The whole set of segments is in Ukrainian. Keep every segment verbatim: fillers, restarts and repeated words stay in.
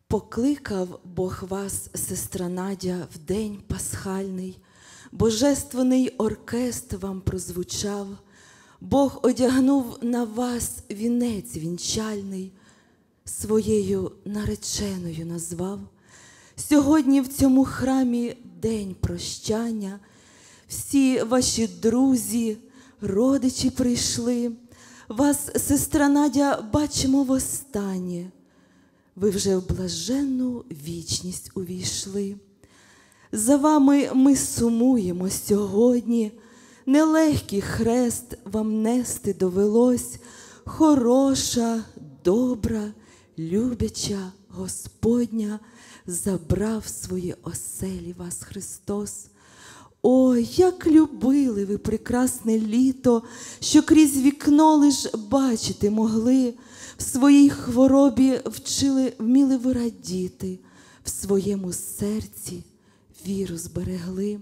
Покликав Бог вас, сестра Надя, в день пасхальний, божественний оркестр вам прозвучав, Бог одягнув на вас вінець вінчальний, своєю нареченою назвав. Сьогодні в цьому храмі день прощання, всі ваші друзі, родичі прийшли, вас, сестра Надя, бачимо востаннє. Ви вже в блаженну вічність увійшли. За вами ми сумуємо сьогодні, нелегкий хрест вам нести довелось. Хороша, добра, любяча Господня, забрав в свої оселі вас Христос. Ой, як любили ви прекрасне літо, що крізь вікно лиш бачити могли. В своїй хворобі вчили, вміли ви радіти, в своєму серці віру зберегли.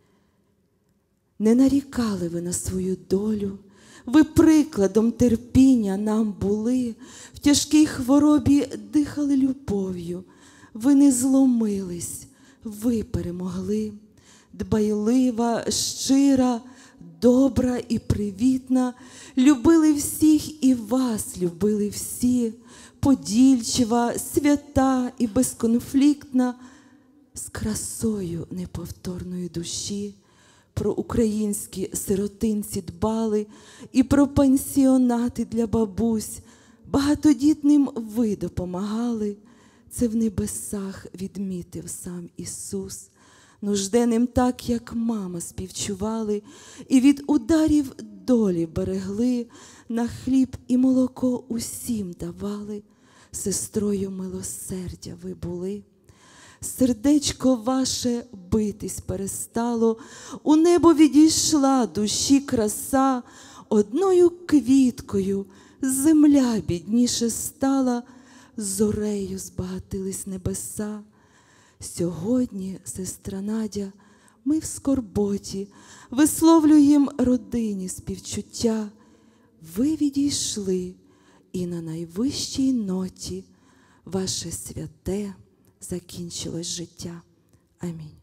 Не нарікали ви на свою долю, ви прикладом терпіння нам були, в тяжкій хворобі дихали любов'ю, ви не зломились, ви перемогли. Дбайлива, щира, добра і привітна, любили всіх і вас любили всі, подільчива, свята і безконфліктна, з красою неповторної душі. Про українські сиротинці дбали і про пансіонати для бабусь, багатодітним ви допомагали, це в небесах відмітив сам Ісус. Нужденним так, як мама, співчували, і від ударів долі берегли, на хліб і молоко усім давали, сестрою милосердя ви були. Сердечко ваше битись перестало, у небо відійшла душі краса, одною квіткою земля бідніше стала, зорею збагатились небеса. Сьогодні, сестра Надя, ми в скорботі, висловлюємо родині співчуття. Ви відійшли, і на найвищій ноті ваше святе закінчилось життя. Амінь.